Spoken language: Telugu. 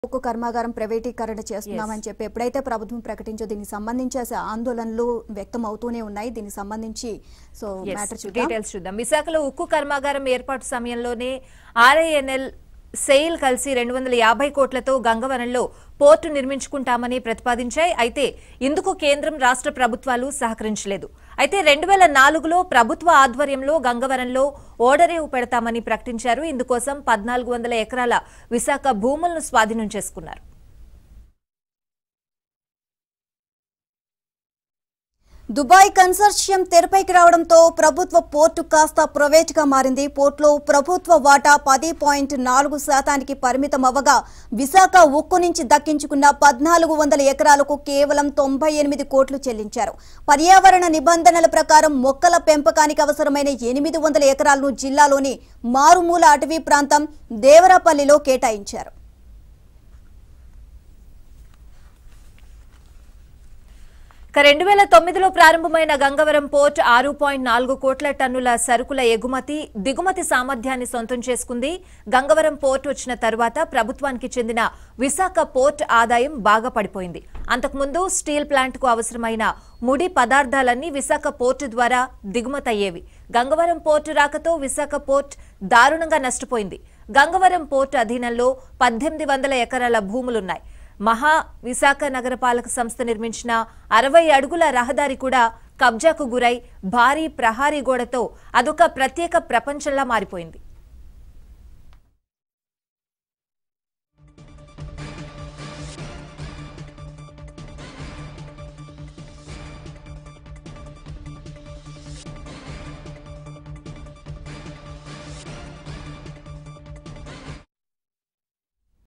ఉక్కు కర్మాగారం ప్రైవేటీకరణ చేస్తున్నామని చెప్పి ఎప్పుడైతే ప్రభుత్వం ప్రకటించో దీనికి సంబంధించి ఆందోళనలు వ్యక్తం అవుతూనే ఉన్నాయి. దీనికి సంబంధించి సో మ్యాటర్ డీటెయిల్స్ చూద్దాం. విశాఖలో ఉక్కు కర్మాగారం ఏర్పాటు సమయంలోనే ఆర్ఐఎన్ఎల్ సెయిల్ కలిసి 250 కోట్లతో గంగవరంలో పోర్టు నిర్మించుకుంటామని ప్రతిపాదించాయి. అయితే ఇందుకు కేంద్రం రాష్ట్ర ప్రభుత్వాలు సహకరించలేదు. అయితే 2004లో ప్రభుత్వ ఆధ్వర్యంలో గంగవరంలో ఓడరేవు పెడతామని ప్రకటించారు. ఇందుకోసం 1400 ఎకరాల విశాఖ భూములను స్వాధీనం చేసుకున్నారు. దుబాయ్ కన్సార్షియం తెరపైకి రావడంతో ప్రభుత్వ పోర్టు కాస్త ప్రైవేట్గా మారింది. పోర్టులో ప్రభుత్వ వాటా 10.4% పరిమితం అవ్వగా విశాఖ ఉక్కు నుంచి దక్కించుకున్న 1400 ఎకరాలకు కేవలం 98 కోట్లు చెల్లించారు. పర్యావరణ నిబంధనల ప్రకారం మొక్కల పెంపకానికి అవసరమైన 800 ఎకరాలను జిల్లాలోని మారుమూల అటవీ ప్రాంతం దేవరాపల్లిలో కేటాయించారు. 2009లో ప్రారంభమైన గంగవరం పోర్ట్ 6.4 కోట్ల టన్నుల సరుకుల ఎగుమతి దిగుమతి సామర్థ్యాన్ని సొంతం చేసుకుంది. గంగవరం పోర్ట్ వచ్చిన తర్వాత ప్రభుత్వానికి చెందిన విశాఖ పోర్ట్ ఆదాయం బాగా పడిపోయింది. అంతకుముందు స్టీల్ ప్లాంట్ కు అవసరమైన ముడి పదార్థాలన్నీ విశాఖ పోర్టు ద్వారా దిగుమతయ్యేవి. గంగవరం పోర్టు రాకతో విశాఖ పోర్ట్ దారుణంగా నష్టపోయింది. గంగవరం పోర్టు అధీనంలో 1800 ఎకరాల భూములున్నాయి. మహా విశాఖ నగరపాలక సంస్థ నిర్మించిన 60 అడుగుల రహదారి కూడా కబ్జాకు గురై భారీ ప్రహారీ గోడతో అదొక ప్రత్యేక ప్రపంచంలా మారిపోయింది.